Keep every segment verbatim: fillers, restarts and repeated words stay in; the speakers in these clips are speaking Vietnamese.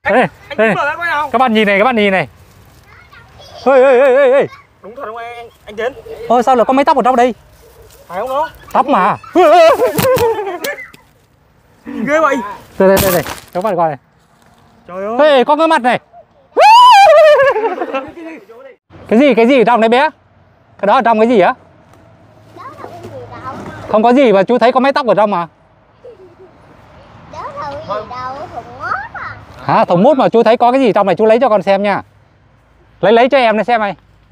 Đây, đây, các bạn nhìn này, các bạn nhìn này. Ê, ê, ê, ê, ê. Đúng thật không anh, anh Tiến? Ôi sao lại có mấy tóc ở trong đây? Phải không nó? Tóc mà. Ghê vậy. Đây, đây, đây, đây. Các bạn coi này. Trời ơi. Ê, có cái mặt này. Cái gì, cái gì ở trong đấy bé? Cái đó ở trong cái gì á? Không có gì mà chú thấy có mấy tóc ở trong mà. Đó là cái gì đâu, thùng mốt à. Hả, thùng mút mà chú thấy có cái gì trong này chú lấy cho con xem nha. Lấy lấy cho em này xem này.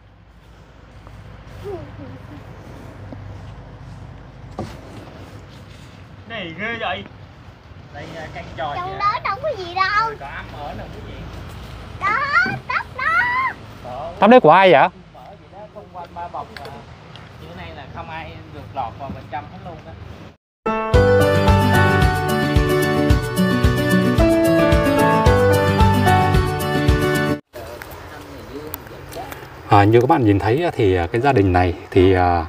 Này ghê vậy. Đây căn trò trong đó đâu có gì đâu. có ấm ở đâu cái gì. Đó, tóc đó. Tóc đấy của ai vậy? Mở gì đó xung quanh ba bọc mà. Như thế này là không ai được lọt vào bên trong hết luôn đó. À, như các bạn nhìn thấy thì cái gia đình này thì à,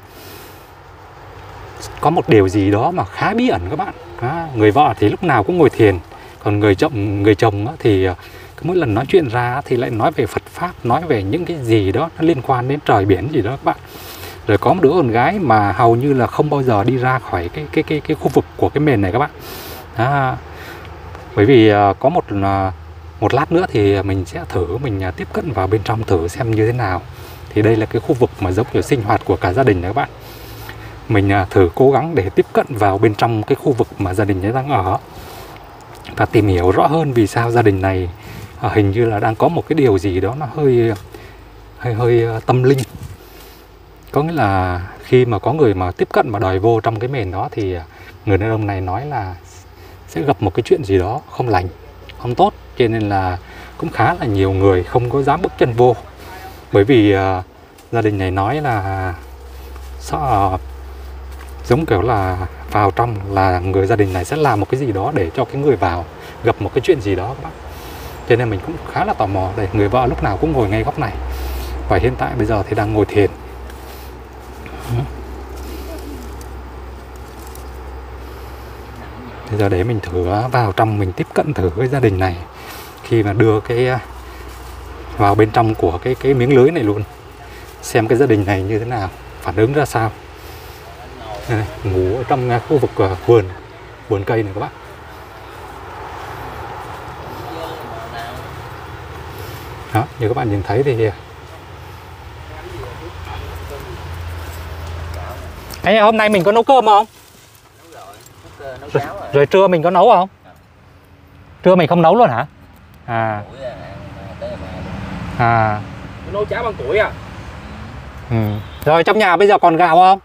có một điều gì đó mà khá bí ẩn các bạn. À, người vợ thì lúc nào cũng ngồi thiền, còn người chồng người chồng thì cứ mỗi lần nói chuyện ra thì lại nói về Phật pháp, nói về những cái gì đó nó liên quan đến trời biển gì đó các bạn. Rồi có một đứa con gái mà hầu như là không bao giờ đi ra khỏi cái cái cái cái khu vực của cái mền này các bạn. À, bởi vì có một một lát nữa thì mình sẽ thử mình tiếp cận vào bên trong thử xem như thế nào. Thì đây là cái khu vực mà giống kiểu sinh hoạt của cả gia đình này các bạn. Mình thử cố gắng để tiếp cận vào bên trong cái khu vực mà gia đình ấy đang ở và tìm hiểu rõ hơn vì sao gia đình này hình như là đang có một cái điều gì đó nó hơi hơi hơi tâm linh. Có nghĩa là khi mà có người mà tiếp cận mà đòi vô trong cái mền đó thì người đàn ông này nói là sẽ gặp một cái chuyện gì đó không lành, không tốt, cho nên là cũng khá là nhiều người không có dám bước chân vô. Bởi vì uh, gia đình này nói là sợ uh, giống kiểu là vào trong là người gia đình này sẽ làm một cái gì đó để cho cái người vào gặp một cái chuyện gì đó các bạn. Cho nên mình cũng khá là tò mò. Đây, người vợ lúc nào cũng ngồi ngay góc này. Và hiện tại bây giờ thì đang ngồi thiền. Bây giờ để mình thử vào trong mình tiếp cận thử cái gia đình này. Khi mà đưa cái vào bên trong của cái cái miếng lưới này luôn, xem cái gia đình này như thế nào, phản ứng ra sao. Đây, ngủ ở trong khu vực vườn vườn cây này các bạn. Đó, như các bạn nhìn thấy thì Ê, hôm nay mình có nấu cơm không? Nấu rồi, nấu rồi, cháo rồi. rồi trưa mình có nấu không? Trưa mình không nấu luôn hả? À. À. Nấu cháo bằng củi à? Ừ. Rồi trong nhà bây giờ còn gạo không?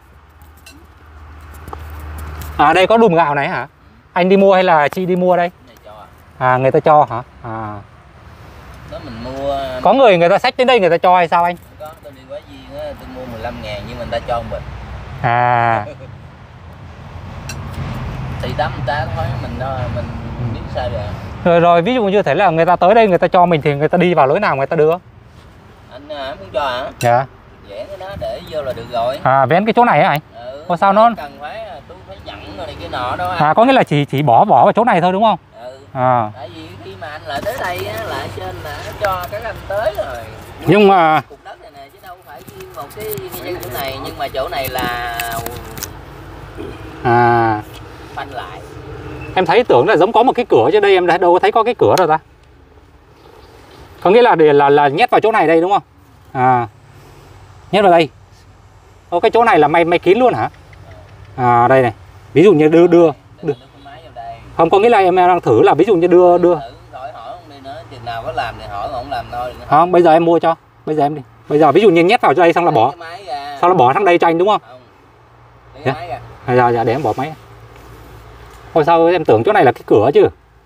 À đây có đùm gạo này hả? Anh đi mua hay là chị đi mua đây? À người ta cho hả? À. Đó mình mua. Có người người ta xách đến đây người ta cho hay sao anh? Có, tôi đi Quá Duyên á, tôi mua mười lăm ngàn nhưng mà người ta cho mình. À. Thì tắm người ta thôi mình đâu mình biết sao được. Rồi rồi ví dụ như thế là người ta tới đây người ta cho mình thì người ta đi vào lối nào người ta đưa? Anh à, muốn cho hả? Dạ. Vẽ cái đó để vô là được rồi. À vén cái chỗ này hả anh? Ừ. Ủa sao nó cần phải tôi phải dặn rồi này kia nọ đó. À có nghĩa là chỉ chỉ bỏ bỏ vào chỗ này thôi đúng không? Ừ. À. Tại vì khi mà anh lại tới đây á, lại trên là cho các anh tới rồi. Nhưng mà cục đất này nè chứ đâu phải riêng một cái cái chỗ này, nhưng mà chỗ này là à phanh lại. em thấy tưởng là giống có một cái cửa trên đây, em đâu có thấy có cái cửa đâu ta. Có nghĩa là để là là nhét vào chỗ này đây đúng không? À. Nhét vào đây. Ô cái chỗ này là may may kín luôn hả? À đây này. Ví dụ như đưa đưa, đưa. Không có nghĩa là em đang thử là ví dụ như đưa đưa. Hỏi hỏi không đi nữa, chừng nào có làm thì hỏi, không làm thôi. Không, bây giờ em mua cho. Bây giờ em đi. Bây giờ ví dụ như nhét vào cho đây xong là bỏ. Xong là bỏ sang đây cho anh đúng không? Không. Lấy cái máy ra. À, dạ dạ để em bỏ máy. Ôi sao em tưởng chỗ này là cái cửa chứ.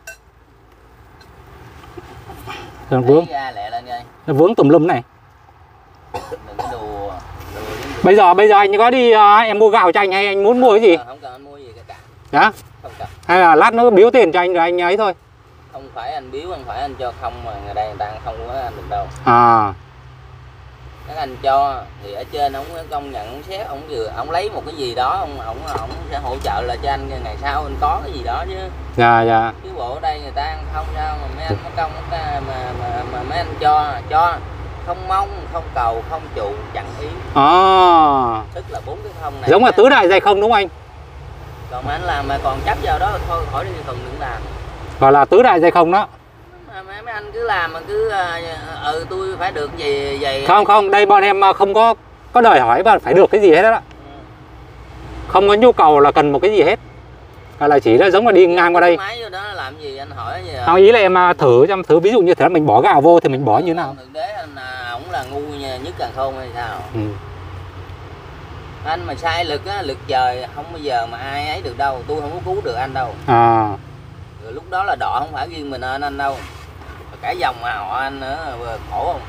Nó vướng. Nó vướng tùm lum này. Đừng có đùa. Bây giờ bây giờ anh có đi uh, em mua gạo cho anh hay anh muốn mua cái gì? Không cần anh mua gì cả. Dạ? Không cần. Hay là lát nữa biếu tiền cho anh rồi anh ấy thôi. Không phải anh biếu, không phải anh cho không mà người đây người ta không có ăn được đâu. À. các anh cho thì ở trên ông công nhận ông xét ông vừa ông lấy một cái gì đó ông ông ông sẽ hỗ trợ là cho anh ngày sau anh có cái gì đó chứ. Dạ dạ. Chứ bộ ở đây người ta ăn không sao mà mấy anh có công mà, mà, mà, mà mấy anh cho cho không mong không cầu không trụ chẳng ý. À. Tức là bốn cái không này giống là tứ đại dày không đúng không anh? Còn mà anh làm mà còn chấp vào đó thôi khỏi đi cần đừng làm. Gọi là tứ đại dày không đó. Mà mấy, mấy anh cứ làm mà cứ ừ tôi phải được gì vậy. Không không, đây bọn em không có có đòi hỏi mà phải được cái gì hết đó. Không có nhu cầu là cần một cái gì hết. Gọi là chỉ là giống mà đi ngang qua đây. Máy vô đó làm gì anh hỏi gì. Không, ý là em thử cho thử ví dụ như thế mình bỏ gạo vô thì mình bỏ như thế nào? Thực tế anh là ổng là ngu nhất càng khôn hay sao? Ừ. Anh mà sai lực á, lực trời không bao giờ mà ai ấy được đâu, tôi không có cứu được anh đâu. À. Rồi lúc đó là đọ không phải riêng mình anh anh đâu. Cả dòng mà họ anh nữa khổ không?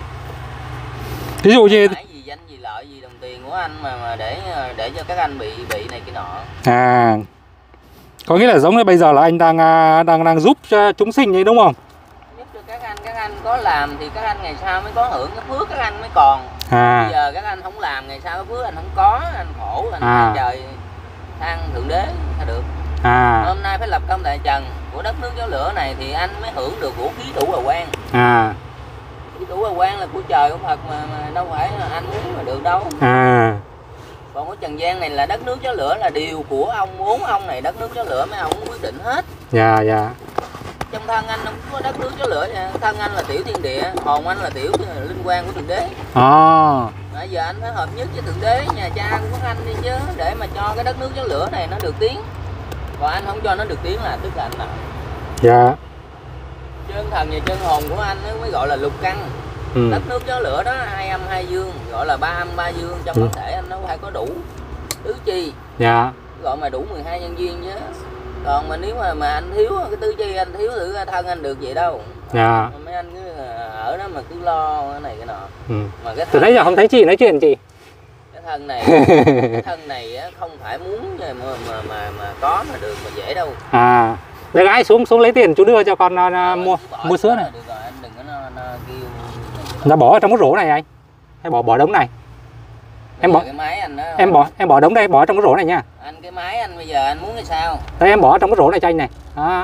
Ví dụ như phải gì danh gì lợi gì đồng tiền của anh mà mà để để cho các anh bị bị này cái nọ. À. Có nghĩa là giống như bây giờ là anh đang đang đang giúp cho chúng sinh ấy đúng không? Giúp cho các anh, các anh có làm thì các anh ngày sau mới có hưởng cái phước các anh mới còn. À. Bây giờ các anh không làm ngày sau cái phước anh không có, anh khổ, anh à. trời than thượng đế sao được. À. Hôm nay phải lập công tại trần của đất nước gió lửa này thì anh mới hưởng được của khí thủ hòa quan. À. Khí thủ hòa quan là của trời của Phật mà, mà đâu phải là anh muốn mà được đâu. À. Còn cái trần gian này là đất nước gió lửa là điều của ông, muốn ông này đất nước gió lửa mấy ông quyết định hết. Dạ dạ. Trong thân anh không có đất nước gió lửa nha, thân anh là tiểu thiên địa, hồn anh là tiểu linh quan của thượng đế. À. Bây giờ anh phải hợp nhất với thượng đế, nhà cha của các anh đi chứ, để mà cho cái đất nước gió lửa này nó được tiến. Còn anh không cho nó được tiến là tức là anh nào. Dạ. Chân thần và chân hồn của anh nó mới gọi là lục căn. Ừ. Đất nước gió lửa đó hai âm hai dương, gọi là ba âm ba dương trong ừ. cơ thể anh nó phải có đủ tứ chi. Dạ. Gọi mà đủ mười hai nhân duyên chứ. Còn mà nếu mà mà anh thiếu cái tứ chi anh thiếu thử thân anh được vậy đâu. Dạ. Mấy anh cứ ở đó mà cứ lo cái này cái nọ. Ừ. Mà cái từ nãy giờ không thấy chị nói chuyện chị. Cái thân này cái thân này á, không phải muốn mà mà mà mà có mà được mà dễ đâu. À. Để gái xuống xuống lấy tiền chú đưa cho con uh, mua mua sữa này. Được rồi, anh đừng có nó, nó kêu. Nó bỏ ở trong cái rổ này anh. Hay bỏ bỏ đống này. Em bỏ cái máy anh đó. Em bỏ em bỏ đống đây, bỏ trong cái rổ này nha. Anh cái máy anh bây giờ anh muốn cái sao? Đây em bỏ trong cái rổ này cho anh này. Đó.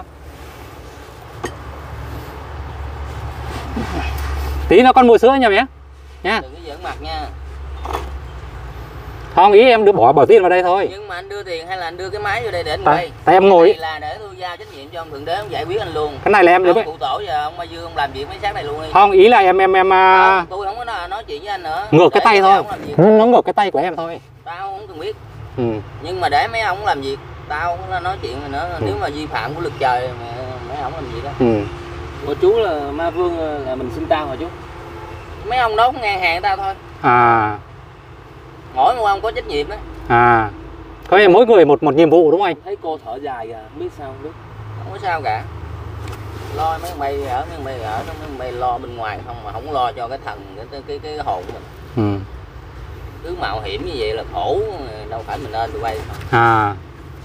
Tí nó con mua sữa nha bé. Nha. Đừng có giỡn mặt nha. Không, ý em đưa bỏ bỏ tiền vào đây thôi. Nhưng mà anh đưa tiền hay là anh đưa cái máy vô đây để anh tại, quay? Tại em ngồi. Đây là để tôi giao trách nhiệm cho ông thượng đế ông giải quyết anh luôn. Cái này là em được. Cụ tổ giờ ông Ba Dương ông làm việc mấy sáng này luôn đi. Không, ý là em em em không, tôi không có nói, nói chuyện với anh nữa. Ngược cái tay thôi. Nó ngược cái tay của em thôi. Tao không cần biết. Ừ. Nhưng mà để mấy ông làm việc, tao không nói chuyện này nữa. Ừ. Nếu mà vi phạm của lực trời mấy ông làm gì đó. Ừ. Ủa chú là ma vương là mình xin tao hả chú? Mấy ông đó cũng ngang hàng tao thôi. À. Mỗi một ông có trách nhiệm đó. À. Có nghĩa mỗi người một một nhiệm vụ đúng không anh? Thấy cô thở dài kìa, không biết sao không biết. Không có sao cả. Lo mấy bay ở mấy bay ở mấy bay lo bên ngoài không mà không lo cho cái thần cái cái cái, cái hồn của mình. Ừ. Cứ mạo hiểm như vậy là khổ, đâu phải mình nên tụi bay. À.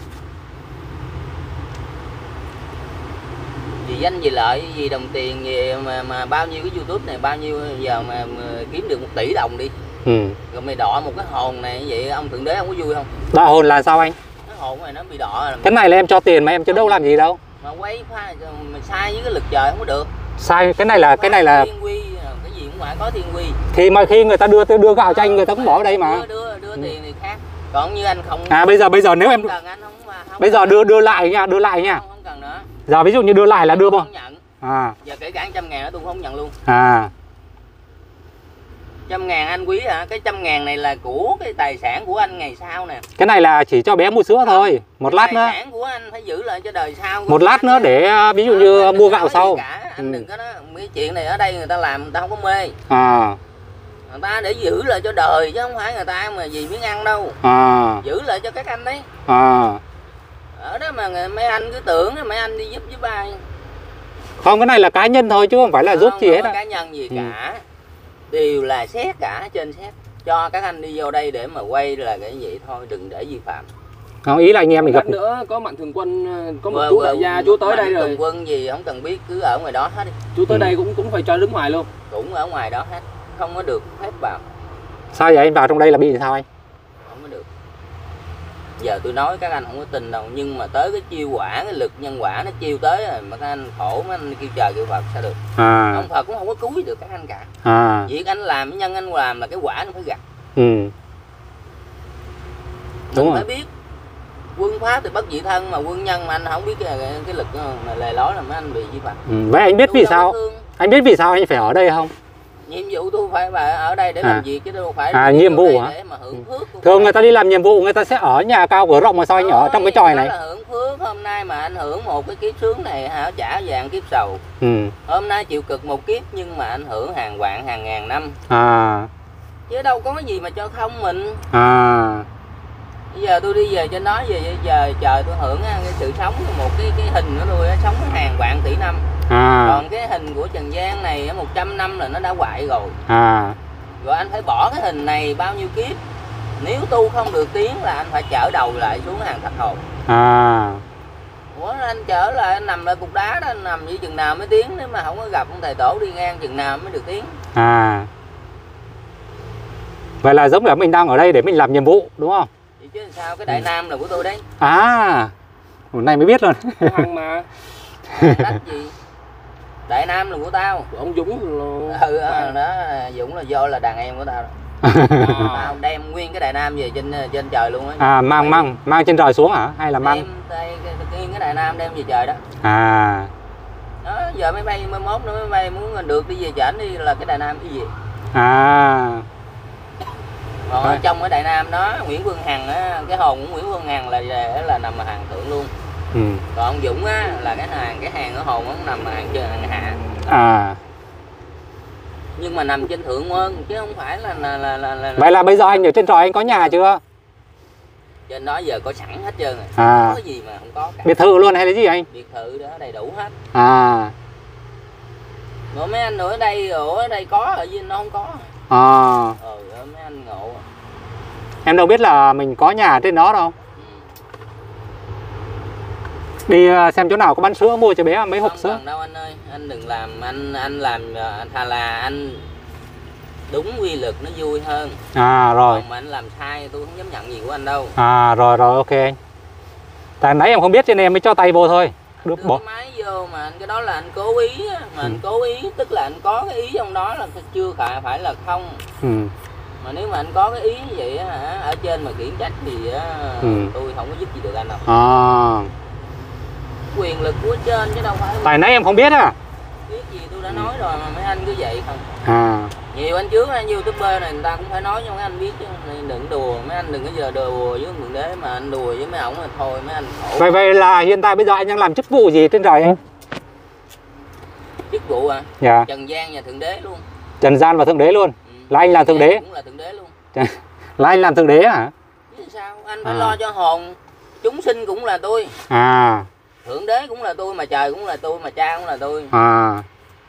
Vì danh vì lợi, vì đồng tiền gì mà mà bao nhiêu cái YouTube này bao nhiêu giờ mà, mà kiếm được một tỷ đồng đi. Ừ. Rồi mày đọ một cái hồn này như vậy ông thượng đế không có vui không? Đọ hồn là sao anh? Cái hồn này nó bị đọ. Cái này là em cho tiền mà em chứ đâu làm gì đâu. Mà quay pha mình sai với cái lực trời không có được. Sai cái này là cái này là thiên quy, cái gì cũng phải có thiên quy. Thì mà khi người ta đưa đưa gạo cho anh người ta cũng bỏ ở đây mà. Đưa đưa, đưa tiền thì khác. Còn như anh không. À bây giờ bây giờ nếu em cần, anh không, không bây giờ đưa đưa lại nha, đưa lại nha. Không, không cần nữa. Giờ ví dụ như đưa lại là đưa không, không? không nhận. À. Giờ kể cả trăm ngàn đó tôi không nhận luôn. À. Trăm ngàn anh quý hả? Cái trăm ngàn này là của cái tài sản của anh ngày sau nè. Cái này là chỉ cho bé mua sữa thôi. Một lát nữa. Tài sản của anh phải giữ lại cho đời sau. Một lát nữa để ví dụ như à, mua gạo sau. Cả. Anh ừ. đừng có nói cái chuyện này ở đây người ta làm người ta không có mê. À. Người ta để giữ lại cho đời chứ không phải người ta mà vì miếng ăn đâu. À. Giữ lại cho các anh đấy. À. Ở đó mà mấy anh cứ tưởng mấy anh đi giúp giúp ai. Không, cái này là cá nhân thôi chứ không phải là không, giúp gì hết. Không có cá nhân gì ừ. cả. Đều là xét cả trên xét. Cho các anh đi vô đây để mà quay là cái gì thôi, đừng để vi phạm. Không, ý là anh em mình gặp nữa có Mạnh Thường Quân, có một chú đại gia chú tới đây rồi. Thường Quân gì không cần biết, cứ ở ngoài đó hết đi. Chú tới ừ. đây cũng cũng phải cho đứng ngoài luôn. Cũng ở ngoài đó hết. không có được phép vào. Sao vậy anh, vào trong đây là bị sao anh? Không có được. Giờ tôi nói các anh không có tin đâu, nhưng mà tới cái chiêu quả, cái lực nhân quả nó chiêu tới rồi mà các anh khổ, mấy anh kêu trời kêu Phật sao được. À. Ông Phật cũng không có cứu được các anh cả. À. Việc anh làm, nhân anh làm là cái quả nó phải gặp. Ừ. Đúng Mình rồi. phải biết quân pháp thì bất dị thân, mà quân nhân mà anh không biết cái, cái, cái lực mà lề lối là mấy anh bị vi phạm. Ừ. Vậy anh biết vì sao? Anh biết vì sao anh phải ở đây không? Nhiệm vụ tôi phải phải ở đây để À. làm việc chứ đâu phải À, nhiệm vụ hả? để mà hưởng phước. Thường người ta đi làm nhiệm vụ người ta sẽ ở nhà cao cửa rộng, mà sao anh ở trong cái chòi này? Đó là hưởng phước. Hôm nay mà anh hưởng một cái kiếp sướng này hả, trả vàng kiếp sầu. Ừ. Hôm nay chịu cực một kiếp nhưng mà anh hưởng hàng vạn hàng ngàn năm. À. Chứ đâu có cái gì mà cho không mình. À. Bây giờ tôi đi về trên đó về giờ trời tôi hưởng cái sự sống của một cái cái hình của tôi sống hàng vạn tỷ năm. À. Còn cái hình của Trần gian này một trăm năm là nó đã hoại rồi. À. Rồi anh phải bỏ cái hình này bao nhiêu kiếp. Nếu tu không được tiến là anh phải trở đầu lại xuống hàng thạch hồn. À. Ủa anh trở lại anh nằm lại cục đá đó, anh nằm với chừng nào mới tiến, nếu mà không có gặp ông thầy tổ đi ngang chừng nào mới được tiến. À. Vậy là giống là mình đang ở đây để mình làm nhiệm vụ đúng không? Vậy chứ sao, cái Đại Nam là của tôi đấy. À. Hôm nay mới biết luôn. Thằng mà Đách gì? Đại Nam là của tao. ông Dũng là... Ừ đó, Dũng là do là đàn em của tao đó. Tao đem nguyên cái Đại Nam về trên trên trời luôn á. À, mang mang mang trên trời xuống hả? Hay là mang? Đem cái, cái, cái, cái Đại Nam đem về trời đó. À. Đó, giờ máy bay mai mốt nữa máy bay muốn được đi về chảnh đi là cái Đại Nam cái gì. À. Còn ở trong cái Đại Nam đó Nguyễn Vương Hằng á, cái hồn của Nguyễn Vương Hằng là là nằm ở hàng thượng luôn. Ừ. Còn ông Dũng á là cái hàng cái hàng ở hồn nó nằm ở hàng trên hàng hạ. À. Nhưng mà nằm trên thượng hơn chứ không phải là là, là, là, là... Vậy là bây giờ anh ở trên trời anh có nhà chưa? Trên đó giờ có sẵn hết trơn rồi. À. Không có gì mà không có cả. Biệt thự luôn hay là gì anh? Biệt thự đó đầy đủ hết. À. Rồi mấy anh ở đây ở đây có ở dưới nó không có. À. Ừ mấy anh ngộ. Em đâu biết là mình có nhà trên đó đâu. Ừ. Đi xem chỗ nào có bán sữa mua cho bé mấy hộp Không sữa. cần đâu anh ơi, anh đừng làm anh anh làm thà là anh đúng quy lực nó vui hơn. À rồi. Còn mà anh làm sai tôi không dám nhận gì của anh đâu. À rồi rồi ok anh. Tại nãy em không biết cho nên em mới cho tay vô thôi. Đưa Được bỏ. cái máy vô mà anh cái đó là anh cố ý á, mà anh Ừ. cố ý tức là anh có cái ý trong đó là chưa phải phải là không. Ừ. Mà nếu mà anh có cái ý như vậy á hả, ở trên mà khiển trách thì á, Ừ. tôi không có giúp gì được anh đâu. À. Quyền lực của trên chứ đâu phải. Tại nãy em không biết à. Biết gì tôi đã nói rồi mà mấy anh cứ vậy không. À. Nhiều anh trước anh YouTuber này người ta cũng phải nói cho mấy anh biết chứ, đừng đùa mấy anh, đừng có giờ đùa với Thượng Đế mà anh đùa với mấy ổng là thôi mấy anh khổ. Vậy vậy là hiện tại bây giờ anh đang làm chức vụ gì trên trời anh? Chức vụ à? Dạ. Trần gian và Thượng Đế luôn. Trần gian và Thượng Đế luôn. Ừ. Là anh làm Thượng Đế. Cũng là Thượng Đế luôn. Là anh làm Thượng Đế hả? Chứ sao? Anh phải À. lo cho hồn. Chúng sinh cũng là tôi. À. Thượng Đế cũng là tôi, mà trời cũng là tôi, mà cha cũng là tôi. À.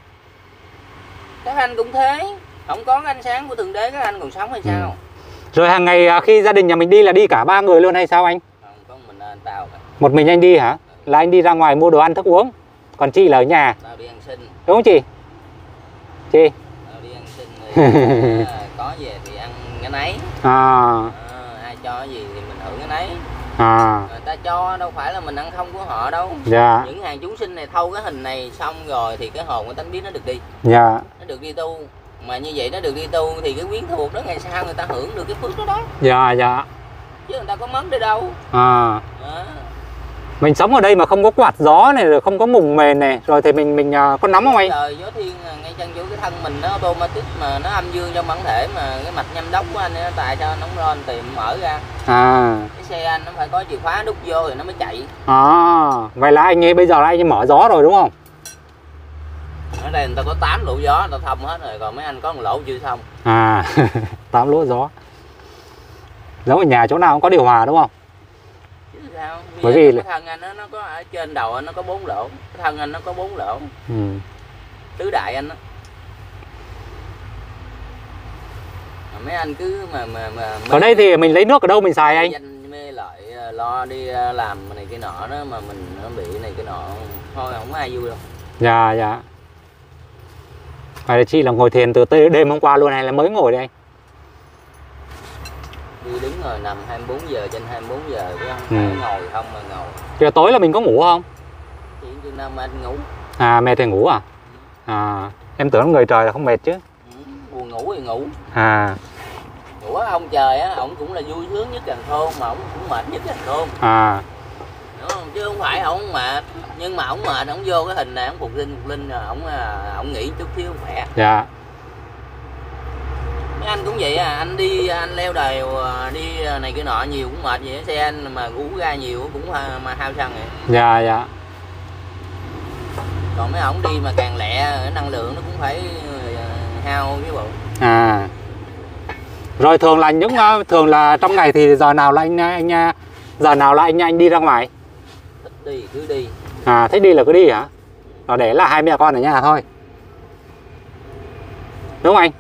Các anh cũng thế. Không có cái ánh sáng của Thượng Đế các anh còn sống hay sao? Ừ. Rồi hàng ngày khi gia đình nhà mình đi là đi cả ba người luôn hay sao anh? Không, có mình anh tao cả. Một mình anh đi hả? Là anh đi ra ngoài mua đồ ăn thức uống. Còn chị là ở nhà. Tao đi ăn xin. Đúng không chị? Chị? Tao đi ăn xin thì à, có về thì ăn cái nấy. À. À, ai cho cái gì thì mình hưởng cái nấy. À. Người ta cho đâu phải là mình ăn không của họ đâu. Dạ. Những hàng chúng sinh này thâu cái hình này xong rồi thì cái hồn của tánh biết nó được đi. Dạ. Nó được đi tu. Mà như vậy nó được đi tu thì cái quyến thuộc đó ngày sau người ta hưởng được cái phước đó đó. Dạ dạ. Chứ người ta có mất đi đâu. À. Đó. Mình sống ở đây mà không có quạt gió này, rồi không có mùng mền này, rồi thì mình mình uh, có nóng không anh? Trời gió thiên ngay chân chỗ cái thân mình nó automatic mà nó âm dương trong bản thể, mà cái mạch nhâm đốc của anh ấy, tại sao nó không ron tìm mở ra. À. Cái xe anh nó phải có chìa khóa đút vô thì nó mới chạy. À. Vậy là anh ấy bây giờ là anh ấy mở gió rồi đúng không? Ở đây người ta có tám lỗ gió người ta thông hết rồi, còn mấy anh có một lỗ chưa thông. À. tám lỗ gió. Giống ở nhà chỗ nào cũng có điều hòa đúng không? Chứ sao? Bởi vì cái thân anh nó, nó có ở trên đầu anh nó có bốn lỗ, cái thân anh nó có bốn lỗ. Ừ. Tứ đại anh đó. Mà mấy anh cứ mà mà mà Ở đây thì mình lấy nước ở đâu mình xài anh? danh mê lợi lo đi làm này cái nọ đó mà mình nó bị này cái nọ thôi không có ai vui đâu. Dạ dạ. Vậy là chị là ngồi thiền từ tê- đêm hôm qua luôn hay là mới ngồi đây? Đi đứng rồi nằm hai mươi bốn giờ trên hai mươi bốn giờ chứ không Ừ. phải ngồi không mà ngồi. Giờ tối là mình có ngủ không? Chỉ chừng nào mà anh ngủ. À, mệt thì ngủ à? À, em tưởng người trời là không mệt chứ. Ừ, buồn ngủ thì ngủ. À, Ngủ á, ông trời á, ổng cũng là vui sướng nhất Càn Khôn mà ổng cũng mệt nhất Càn Khôn. à, Đúng không? Chứ không phải ổng mệt, nhưng mà ổng mệt, ổng vô cái hình này ổng phục linh phục linh rồi ổng ổng nghỉ chút xíu khỏe. dạ. Mấy anh cũng vậy à, anh đi anh leo đèo đi này kia nọ nhiều cũng mệt vậy, xe anh mà uống ra nhiều cũng ha- mà hao xăng vậy. Dạ, dạ. Còn mấy ổng đi mà càng lẹ năng lượng nó cũng phải hao chứ bộ. À. Rồi thường là những ờ, thường là trong ngày thì giờ nào là anh anh nha, giờ nào là anh anh đi ra ngoài? Thích đi cứ đi. À, thích đi là cứ đi hả? Rồi để là hai mẹ con ở nhà thôi. Đúng không anh?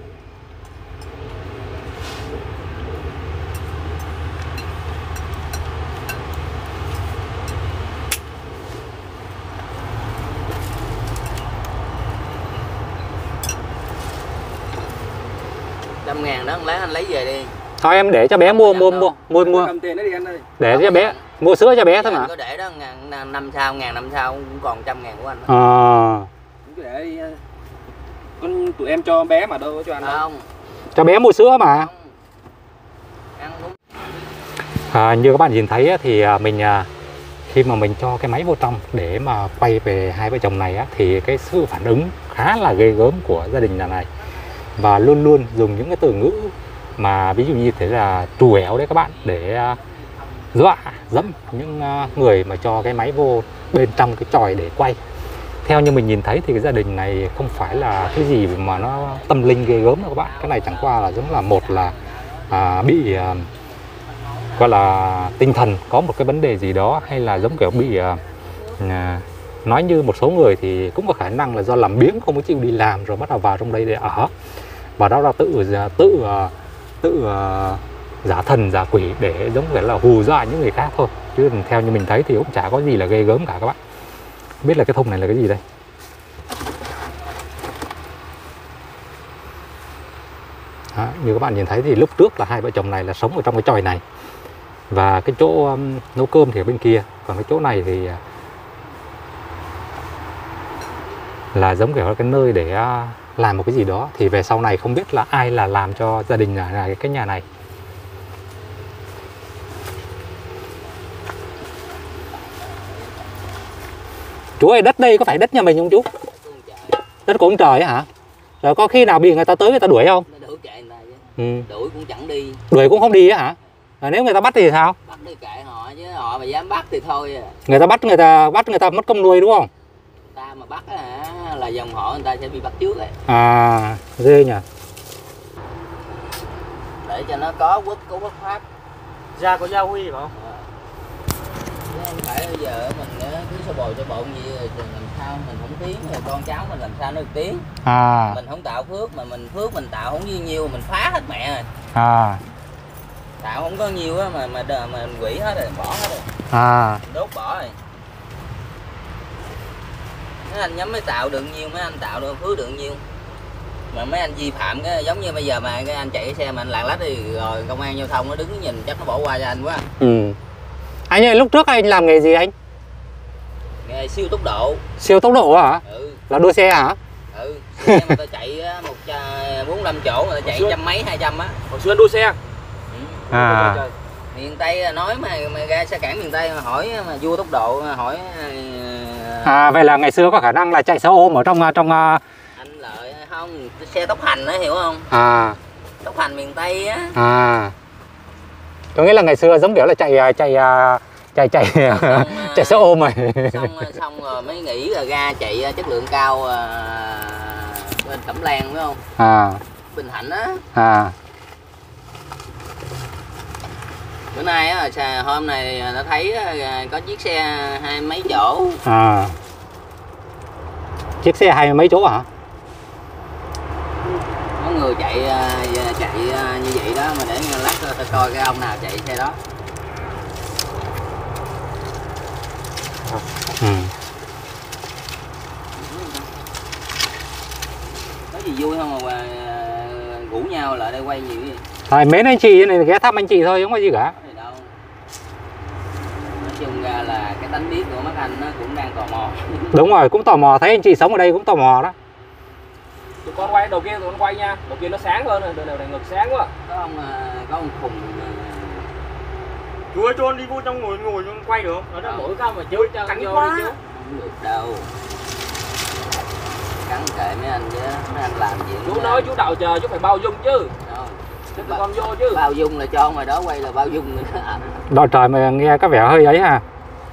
Trăm ngàn đó lát anh lấy về đi. Thôi em để cho bé mua mua mua mua mua Cầm tiền đấy đi anh ơi. để cho bé mua sữa cho bé thôi Anh mà. có để đó ngàn năm sau ngàn năm sau cũng còn trăm ngàn của anh đó. Ờ, Cứ để đi. Con tụi em cho bé mà đâu có cho anh đâu. Không, cho bé mua sữa mà. không. Ăn đúng. À, như các bạn nhìn thấy á, thì à, mình à, khi mà mình cho cái máy vô trong để mà quay về hai vợ chồng này á, thì cái sự phản ứng khá là ghê gớm của gia đình nhà này, và luôn luôn dùng những cái từ ngữ mà ví dụ như thế là trù éo đấy các bạn, để à, dọa dẫm những à, người mà cho cái máy vô bên trong cái chòi để quay. Theo như mình nhìn thấy thì cái gia đình này không phải là cái gì mà nó tâm linh ghê gớm đâu các bạn. Cái này chẳng qua là giống là một là à, bị à, gọi là tinh thần có một cái vấn đề gì đó, hay là giống kiểu bị à, à, nói như một số người thì cũng có khả năng là do làm biếng không có chịu đi làm rồi bắt đầu vào trong đây để ở, và đó là tự tự tự uh, giả thần giả quỷ để giống kiểu là hù dọa những người khác thôi, chứ theo như mình thấy thì cũng chả có gì là ghê gớm cả các bạn. Không biết là cái thùng này là cái gì đây? Đó, như các bạn nhìn thấy thì lúc trước là hai vợ chồng này là sống ở trong cái chòi này, và cái chỗ um, nấu cơm thì ở bên kia, còn cái chỗ này thì uh, là giống kiểu là cái nơi để uh, làm một cái gì đó. Thì về sau này không biết là ai là làm cho gia đình là cái nhà này. Chú ơi, đất đây có phải đất nhà mình không chú? Đất của ông trời ấy hả? Rồi có khi nào bị người ta tới người ta đuổi không? Đuổi chạy người ta chứ. Ừ. Đuổi cũng chẳng đi. Đuổi cũng không đi á hả? Rồi nếu người ta bắt thì sao? Bắt đi kệ họ chứ họ mà dám bắt thì thôi à. Người ta bắt người ta bắt người ta mất công nuôi đúng không? Ta mà bắt á hả là dòng họ người ta sẽ bị bắt trước ấy. À, ghê nhỉ. Để cho nó có quốc có quốc pháp. Ra có gia huy phải không? Chứ không phải bây giờ mình cứ sơ bồi sơ bộn gì rồi làm sao mình không tiến thì con cháu mình làm sao nó được tiến. À. Mình không tạo phước mà mình phước mình tạo không nhiêu nhiêu mình phá hết mẹ rồi. À. Tạo không có nhiêu á mà mà mà mình quỷ hết rồi, bỏ hết rồi. À. Đốt bỏ rồi. Mấy anh nhắm mới tạo được nhiêu, mấy anh tạo được phước được nhiêu. Mà mấy anh vi phạm cái giống như bây giờ mà cái anh chạy cái xe mà anh lạng lách thì rồi công an giao thông nó đứng nhìn chắc nó bỏ qua cho anh quá. Ừ. Anh ơi, lúc trước anh làm nghề gì anh? Nghề siêu tốc độ. Siêu tốc độ hả? Ừ. Là đua xe hả? Ừ. Xe mà ta chạy một bốn năm chỗ mà ta chạy trăm mấy hai trăm á. Hồi xưa anh đua xe. Ừ. À. Miền Tây nói mà, mà ra xe cản miền Tây mà hỏi mà vua tốc độ mà hỏi. À, vậy là ngày xưa có khả năng là chạy xe ôm ở trong trong Anh Lợi không, xe tốc hành đó hiểu không? À. Tốc hành miền Tây á. À. Có nghĩa là ngày xưa giống kiểu là chạy chạy chạy chạy Xong, chạy xe ôm rồi. Xong xong rồi mới nghĩ là ra chạy chất lượng cao bên Cẩm Lan phải không? À. Bình Thạnh á. À. Bữa nay á, hôm này đã thấy có chiếc xe hai mấy chỗ. À. Chiếc xe hai mấy chỗ hả? Có người chạy chạy như vậy đó mà để lát ta coi cái ông nào chạy xe đó. Ừ. gì vui không mà rủ nhau lại đây quay nhiều gì. Tại mến anh chị này ghé thăm anh chị thôi, không có gì cả. Đâu. Nói chung ra là cái tánh biết của mắt anh nó cũng đang tò mò. Đúng rồi, cũng tò mò, thấy anh chị sống ở đây cũng tò mò đó. Tụi con quay đầu kia, tụi con quay nha. Đầu kia nó sáng hơn rồi, đầu này ngực sáng quá. Có ông có ông khùng. Chú ơi, cho con đi vô trong ngồi ngồi cho con quay được không? Ở đó mũi không mà chú cho cắn vô quá. đi chú. Không được đâu. Cắn kệ mấy anh chứ, mấy anh làm gì. Chú nói chú đậu chờ chú phải bao dung chứ. Đâu. Chứ tụi con vô chứ. Bao dung là cho ngoài đó quay là bao dung nữa. Đội trời mà nghe có vẻ hơi ấy ha.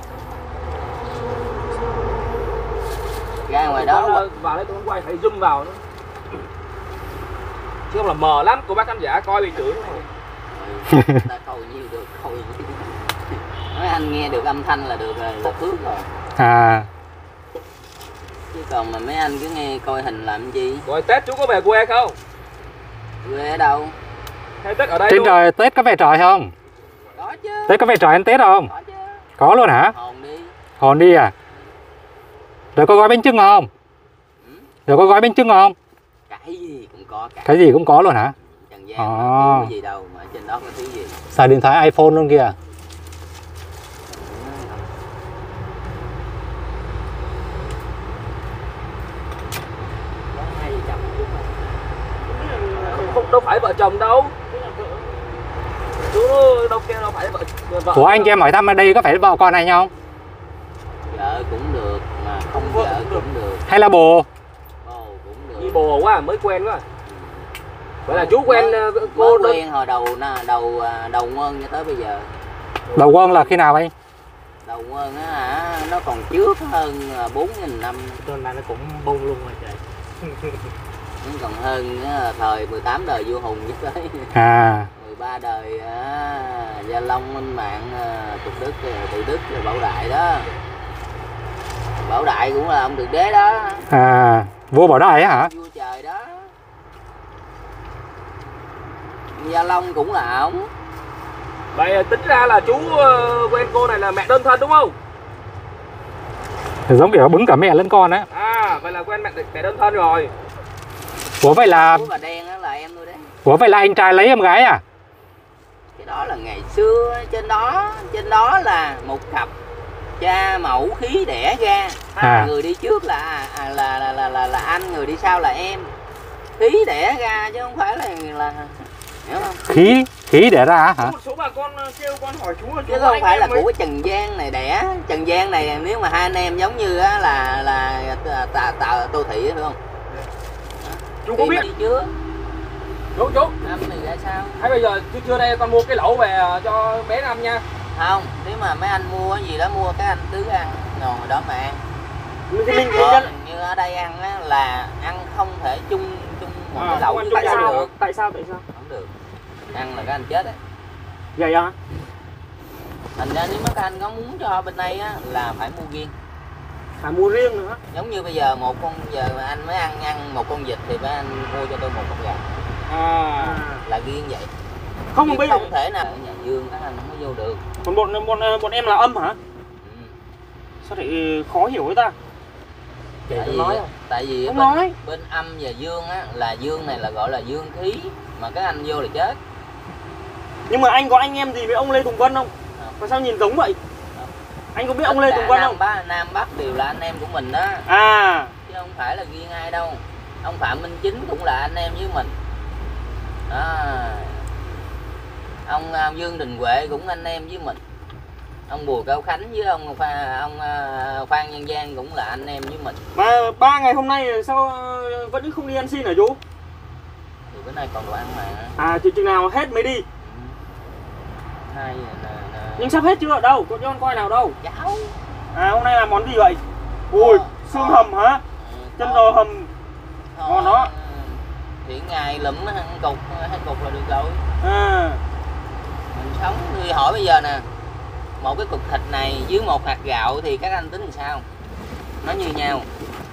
Ra ngoài đó đó vào đây tụi con quay phải zoom vào nữa. Chứ không là mờ lắm, cô bác khán giả coi bị chửi đúng không? Ta coi nhiêu được, coi nhiêu. Mấy anh nghe được âm thanh là được rồi, là phước rồi. À. Chứ còn mà mấy anh cứ nghe coi hình làm gì. Rồi Tết chú có về quê không? Quê ở đâu? Hay Tết ở đây Trên luôn? trời Tết có về trời không? Có chứ. Tết có về trời ăn Tết không? Có chứ. Có luôn hả? Hồn đi. Hồn đi à? Rồi có gói bánh chưng không? Ừ. Rồi có gói bánh chưng không? Cái gì cũng có cả. Cái gì cũng có luôn hả? Trần gian À. mà thiếu cái gì đâu mà trên đó có thứ gì. Xài điện thoại iPhone luôn kìa. Có hai vợ chồng luôn mà. Không, đâu phải vợ chồng đâu. Chú đâu kia đâu phải vợ, vợ. Ủa anh cho em hỏi thăm ở đây có phải vợ con này nhau không? Vợ cũng được mà không vợ cũng được. Hay là bồ? Bồ cũng được. Đi bồ quá mới quen quá. Vậy là chú quen mới, cô mới quen hồi đầu đầu đầu nguồn cho tới bây giờ. Đầu quân là khi nào anh? Đầu nguồn á hả, nó còn trước hơn bốn nghìn năm. Tuần này nó cũng bông luôn rồi trời. Nó còn hơn á, thời mười tám đời vua Hùng nhất đấy. À. mười ba đời á, Gia Long, Minh Mạng, Tục Đức, Tự Đức, Bảo Đại đó. Bảo Đại cũng là ông Thượng Đế đó. À, vua Bảo Đại á hả? Vua trời đó. Gia Long cũng là ổng. Vậy tính ra là chú quen cô này là mẹ đơn thân đúng không? Giống kiểu bứng cả mẹ lẫn con á. À, vậy là quen mẹ, mẹ đơn thân rồi. Ủa vậy là Bà đen đó là em tôi đấy. Ủa vậy là anh trai lấy em gái à? Cái đó là ngày xưa, trên đó trên đó là một cặp cha mẫu khí đẻ ra. À. Người đi trước là à, là, là là là là anh, người đi sau là em. Khí đẻ ra chứ không phải là là hiểu không? Khí khí để ra hả? Một số bà con kêu con hỏi chú là chú Chứ không phải là mấy... của Trần Gian này đẻ. Trần Gian này nếu mà hai anh em giống như á là là tạ tạ Tô Thị phải không? Chú có biết đi chưa? Chú chú, Năm này ra sao? hay bây giờ chưa đây con mua cái lẩu về cho bé Năm nha. Không, nếu mà mấy anh mua cái gì đó mua cái anh tứ ăn ngon rồi đó mà ăn. thì mình Còn như ở đây ăn á, là ăn không thể chung chung một cái lẩu với tại cái sao? được. Tại sao? Tại sao? Không được. Ăn là các anh chết đấy. Vậy à? Thành ra nếu mấy các anh có muốn cho bên đây á là phải mua riêng. Phải mua riêng nữa. Giống như bây giờ một con giờ mà anh mới ăn ăn một con vịt thì mấy anh mua cho tôi một con gà. À. Là riêng vậy. Không Chứ bây giờ không thể nào ở nhà Dương các anh không có vô được. còn bọn bọn bọn em là âm hả? Ừ. Sao lại khó hiểu với ta? Tại vì, nói không? tại vì Không bên, nói. bên âm và dương á là dương này là gọi là dương khí mà các anh vô là chết. Nhưng mà anh có anh em gì với ông Lê Tùng Vân không? Không. Mà sao nhìn giống vậy? Không. Anh có biết ông Lê Tất Tùng cả Vân Nam không? Bắc, Nam Bắc đều là anh em của mình đó. À. Chứ không phải là riêng ai đâu. Ông Phạm Minh Chính cũng là anh em với mình đó. Ông uh, Dương Đình Huệ cũng anh em với mình. Ông Bùi Cao Khánh với ông Pha, ông uh, Phan Nhân Giang cũng là anh em với mình. Mà ba ngày hôm nay sao vẫn không đi ăn xin hả chú? Thì bữa nay còn đồ ăn mà. À thì chừng nào hết mới đi. Ừ. Hai là, là... Nhưng sắp hết chưa? Đâu, có cho con coi nào đâu. Cháo. À hôm nay là món gì vậy? Ui, Ờ, xương ờ. hầm hả? Ừ, Chân có- giò hầm. có- ngon đó. Thì ngày lụm ăn cục, hai cục là được rồi. À. Mình sống thì hỏi bây giờ nè, một cái cục thịt này với một hạt gạo thì các anh tính làm sao? Nó như nhau.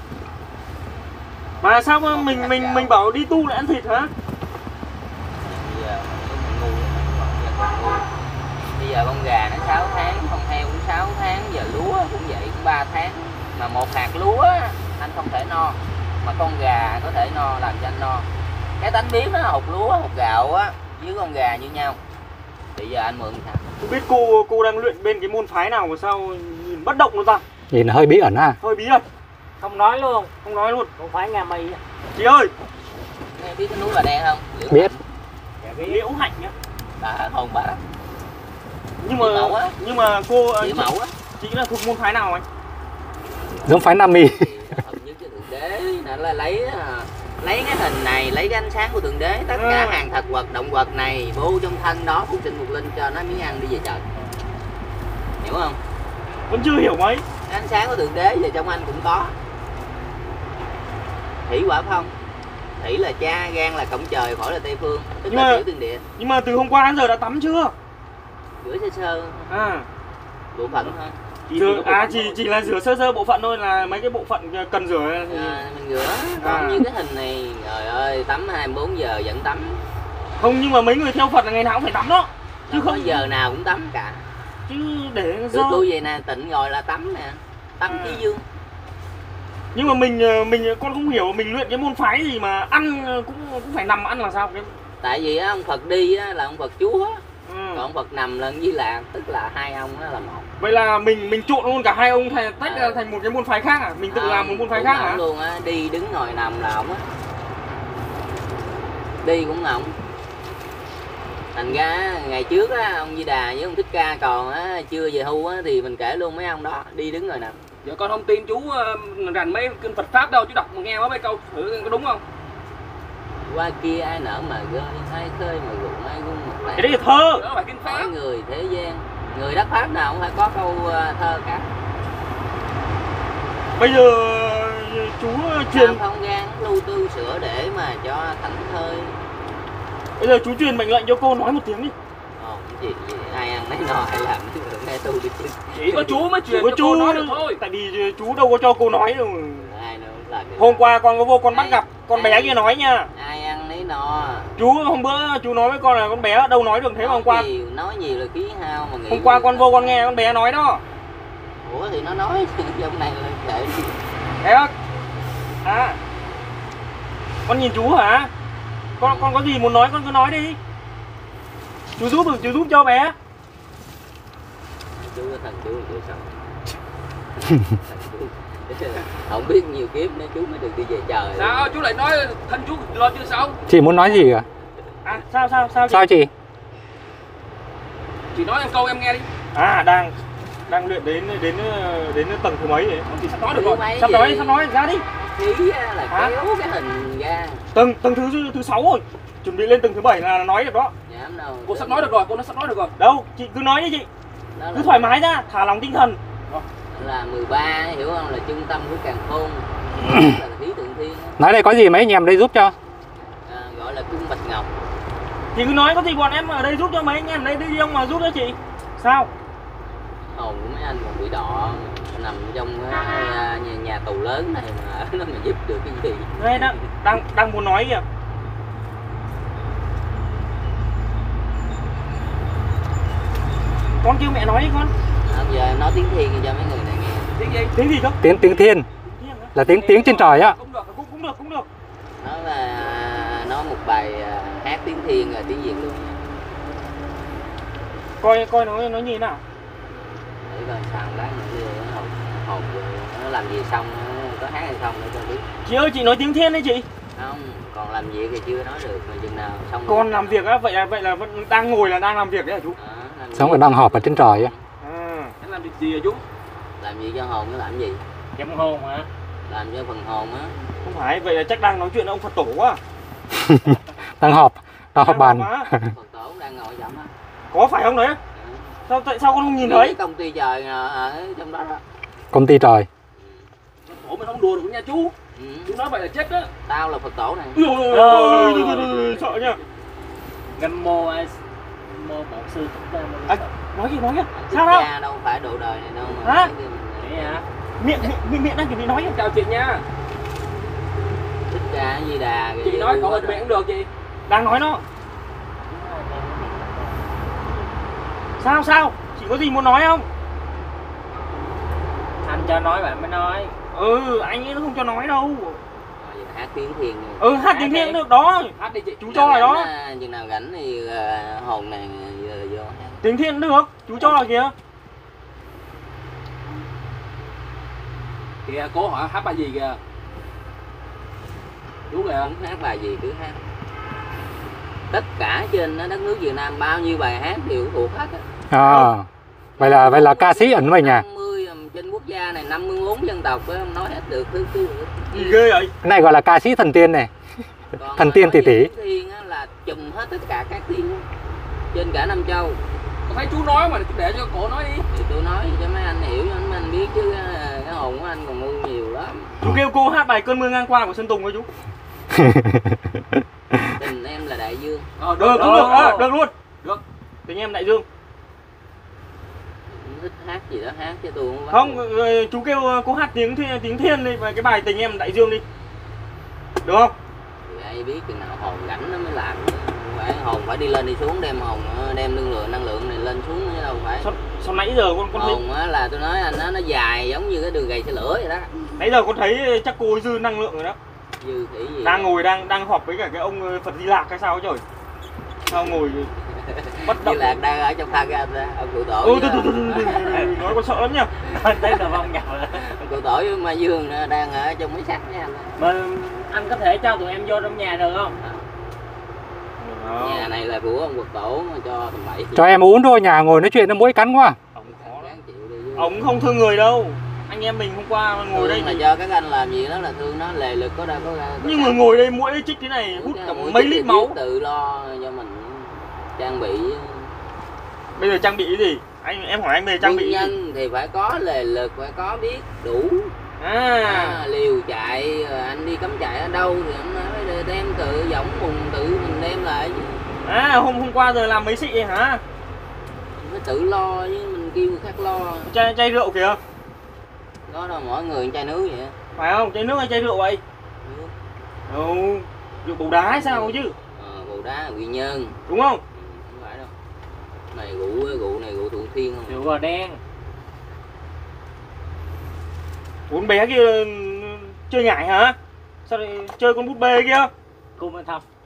Mà sao mà mình mình mình bảo đi tu lại ăn thịt hả? Bây giờ mình ngu rồi, bây giờ còn ngu. Bây giờ con gà nó sáu tháng, con heo cũng sáu tháng, giờ lúa cũng vậy cũng ba tháng. Mà một hạt lúa anh không thể no. mà con gà có thể no, làm cho anh no. Cái tánh biết nó hột lúa, hột gạo á với con gà như nhau. Bây giờ anh mượn sao? Không biết cô cô đang luyện bên cái môn phái nào mà sao nhìn bất động luôn ta? Nhìn hơi bí ẩn ha. Hơi bí ẩn. Không nói luôn. Không nói luôn. Không phải Nga Mi. Chị ơi, Nghe biết cái núi Bà Đen không? Liễu Biết. Hạnh. Liễu Hạnh nhá. Đã hồn bà đó. Nhưng mà Chị Mậu á. nhưng mà cô Chị Mậu á. chị là thuộc môn phái nào anh? Giống phái Nam Mi. Hợp nhất cho Thượng Đế là, là lấy lấy cái hình này, lấy cái ánh sáng của Thượng Đế, tất cả Ừ. hàng thực vật, động vật này vô trong thân đó phục sinh phục linh cho nó miếng ăn đi về trời. Hiểu không? Vẫn chưa hiểu mấy. Cái ánh sáng của Thượng Đế về trong anh cũng có. Thủy quả phong. Thủy là cha, gan là cổng trời, phổi là tây phương, tức Nhưng là mà- tiểu tiên địa. Nhưng mà từ hôm qua đến giờ đã tắm chưa? Rửa sơ sơ À, bộ phận thôi. rửa, à chỉ chỉ là rửa sơ sơ bộ phận thôi, là mấy cái bộ phận cần rửa thì... À, mình rửa. Còn À. như cái hình này, trời ơi, tắm hai mươi bốn giờ vẫn tắm. Không, nhưng mà mấy người theo Phật là ngày nào cũng phải tắm đó. Chứ Chứ không không giờ nào cũng tắm cả. chứ để Tụi dơ. tôi về nè, tịnh rồi là tắm nè. Tắm À. chí dương. Nhưng mà mình mình con không hiểu mình luyện cái môn phái gì mà ăn cũng cũng phải nằm ăn là sao cái. Tại vì á, ông Phật đi á, là ông Phật Chúa, Ừ. còn ông Phật nằm là Di Lạc, tức là hai ông đó là một. Vậy là mình mình trộn luôn cả hai ông thành tách À. ra thành một cái môn phái khác à? Mình tự Không, làm một môn phái cũng khác ổng hả? luôn á, đi đứng ngồi nằm là ổng á. Đi cũng ổng. Thành ra ngày trước á, ông Di Đà với ông Thích Ca còn á, chưa về hưu á, thì mình kể luôn mấy ông đó, đi đứng ngồi nằm. Giờ con không tin chú uh, rành mấy kinh Phật Pháp đâu, chú đọc mà nghe mấy câu thử có đúng không? Qua kia ai nở mà gơi, ai khơi mà rụng, ai gung một Cái lẻ. đấy là thơ. Đó là bài kinh Pháp. Hỏi người thế gian, người đất Pháp nào cũng phải có câu ờ, thơ cả. Bây giờ chú truyền Truyền không gian lưu tư sửa để mà cho thảnh thơi. bây giờ chú truyền mệnh lệnh cho cô nói một tiếng đi. Ồ, cái gì vậy? Ai ăn nấy no, ai làm chứ đừng nghe tôi đi chứ. Chỉ có chú mới truyền Chỉ có cho chú cô nói được thôi. tại vì chú đâu có cho cô nói đâu. Ai nữa cũng làm được. Hôm qua con có vô con bắt Ai- gặp con bé ai- kia nói nha. Ai ăn nấy no. Chú hôm bữa chú nói với con là con bé đâu nói được thế mà hôm qua. Nói nhiều, nói nhiều là khí hao mà nghĩ. Hôm qua con vô con nghe con bé nói đó. Ủa thì nó nói trong này là kệ đi. Thấy không? À. Con nhìn chú hả? Con con có gì muốn nói con cứ nói đi. Chú giúp được, chú giúp cho bé. Chú là thằng chú là chú sao? Không biết nhiều kiếp nữa chú mới được đi về trời. Sao chú lại nói thân chú lo chưa xong? Chị muốn nói gì à? À sao sao sao chị? Sao chị? Chị nói em câu em nghe đi. À đang đang luyện đến đến đến tầng thứ mấy vậy? Thì sắp nói được rồi. Sắp nói sắp nói ra đi. Khí á, là Hả? kéo cái hình ra. Tầng tầng thứ thứ sáu rồi. Chuẩn bị lên tầng thứ bảy là nói được đó. Dám đâu. Cô sắp nói được rồi, cô nó sắp nói được rồi. Đâu, chị cứ nói đi chị. Đó là, Cứ thoải mái ra, thả lòng tinh thần. là mười ba hiểu không, là trung tâm của càn khôn. Là khí tượng thiên á. Nói đây có gì mấy anh em đây giúp cho. À, gọi là cung bạch ngọc. Chị cứ nói có gì bọn em ở đây giúp cho mấy anh em đây đi ông mà giúp cho chị. Sao? Hồn của mấy anh còn bị đọ, nằm trong cái à, nhà, nhà tù lớn này mà nó mà giúp được cái gì. Đây đang đang đang muốn nói kìa. Con kêu mẹ nói đi con. À, giờ nói tiếng thiên cho mấy người này nghe. Tiếng gì? Tiếng gì cơ? Tiếng tiếng thiên là tiếng tiếng trên trời á. Cũng được. Cũng, cũng được, cũng được. Nó là nó một bài à, hát tiếng thiên rồi tiếng việt luôn nha. Coi coi nó nó như thế nào. Để coi sao lát nữa nó hồn hồn rồi nó làm gì xong nó có hát hay không để cho biết. Chị ơi chị nói tiếng thiên đấy chị. Không, còn làm việc thì chưa nói được mà chừng nào xong. Con làm việc á, vậy là vậy là vẫn đang ngồi là đang làm việc đấy hả chú? À, làm Xong việc. rồi đang họp ở trên trời á. À, Anh làm việc gì vậy chú? Làm gì cho hồn nó làm gì? Dâm hồn hả? Làm cho phần hồn á. không phải, vậy là chắc đang nói chuyện với ông Phật tổ quá. Đang họp, đang họp bàn. quá. Phật tổ cũng đang ngồi chậm á. Có phải không đấy? Sao tại sao con không nhìn thấy? Cái công ty trời ở trong đó đó. Công ty trời. Ủa mình không đùa được nha chú. Ừ. Chú nói vậy là chết đó. Tao là Phật tổ này. Ui dồi ôi, ôi, ôi, ôi, ôi, sợ nha. Nam mô ai mô bổn sư thích ca mâu ni À, Phật. nói gì nói gì? Thích Sao đâu? Ca đâu phải độ đời này đâu mà. Hả? Cái kia mình- Vậy hả? Miệng miệng miệng, miệng đang chuẩn bị nói nhá. Chào chị nha. Thích Ca Di Đà. Chị nói cậu hình mẹ cũng được chị. Đang nói nó. Sao sao? Chị có gì muốn nói không? Anh cho nói bạn mới nói. Ừ, anh ấy nó không cho nói đâu. Rồi, hát tiếng Thiên. Ừ, hát tiếng Thiên được đó. Hát đi chị. Chú cho rồi đó. Chừng nào rảnh thì uh, hồn này uh, vô hát. Tiếng Thiên được, chú cho rồi kìa. Kìa cố hỏi hát bài gì kìa. Chú kìa. Muốn hát bài gì cứ hát. Tất cả trên đất nước Việt Nam bao nhiêu bài hát đều thuộc hết á. À, vậy là vậy là ca sĩ ẩn vậy nhỉ? năm mươi trên quốc gia này năm mươi bốn dân tộc á, nói hết được thứ thứ. Gì ghê vậy? Cái này gọi là ca sĩ thần tiên này. Còn Thần tiên tỷ tỷ. Thiên á là chùm hết tất cả các tiên á. Trên cả Nam Châu. Tôi thấy chú nói mà để cho cổ nói đi. Thì tôi nói cho mấy anh hiểu, cho mấy anh biết chứ cái hồn của anh còn ngu nhiều lắm. Chú kêu cô hát bài Cơn mưa ngang qua của Sơn Tùng thôi chú. Tình em là đại dương. Ờ, Được, cũng được, à, được luôn. Được. Tình em đại dương. Thích hát gì đó hát chứ tôi không bắt. Không, chú kêu cô hát tiếng thiên, tiếng Thiên đi và cái bài Tình em đại dương đi. Được không? Thì ai biết chừng nào hồn rảnh nó mới làm. Phải hồn phải đi lên đi xuống, đem hồn đem năng lượng năng lượng này lên xuống chứ đâu phải. Sao, sao nãy giờ con con thấy Hồn á là tôi nói anh nó nó dài giống như cái đường gầy xe lửa vậy đó. nãy giờ con thấy chắc cô ấy dư năng lượng rồi đó. Dư khỉ gì. Đang ngồi đang đang họp với cả cái ông Phật Di Lạc hay sao ấy trời. Sao ngồi bất Di động. Lạc đang ở trong tha ra ông cụ tổ. Ừ, thôi, thôi, thôi, thôi, thôi, nói con sợ lắm nha. Đấy là vong nhập. Ông cụ tổ với Mai Dương đang ở trong mấy sắt nha anh. Mà anh có thể cho tụi em vô trong nhà được không? Nhà này là của ông Phật tổ mà cho tầm bậy. Cho em uống thôi, nhà ngồi nói chuyện nó mũi cắn quá. Ông khó lắm. Ráng chịu đi chứ. Ông không thương người đâu. Anh em mình hôm qua ngồi Thương đây là thì... cho các anh làm gì đó là thương nó lề lực có đâu có ra. Nhưng mà ngồi đây mũi chích thế này hút cả mấy lít máu. Tự lo cho mình trang bị. Bây giờ trang bị cái gì? Anh em hỏi anh bây giờ trang Quân bị cái gì? nhân thì phải có lề lực, phải có biết đủ. À, À, liều chạy, anh đi cắm trại ở đâu thì anh phải đem tự giỏng mùng tự mình đem lại chứ. à hôm hôm qua giờ làm mấy xị vậy hả? Mình phải tự lo chứ mình kêu người khác lo. Chai chai rượu kìa. Đó đâu mỗi người chai nước vậy. Phải không? Chai nước hay chai rượu vậy? Nước. Ừ, rượu bầu đá hay sao chứ? Ờ, bầu đá quy nhơn. Đúng không? Ừ, không phải đâu. Này rượu rượu này rượu Thuận Thiên không? Rượu bò đen. Bốn bé kia chơi nhảy hả? Sao lại chơi con búp bê kia? Cùng anh Thập.